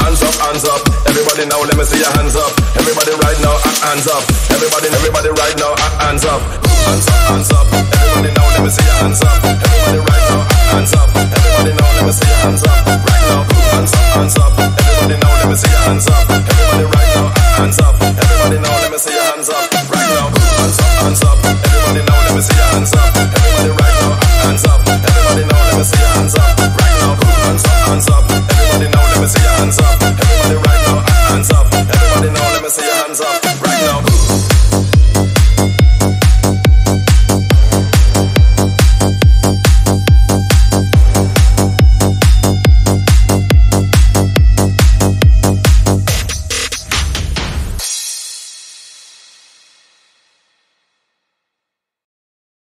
hands up, hands up. Everybody now, let me see your hands up. Everybody right now, hands up. Everybody right now, hands up. Hands up, hands up. Everybody now, let me see your hands up. Everybody right now, hands up. Everybody now, let me see your hands up. Right now, hands up, hands up. Everybody now.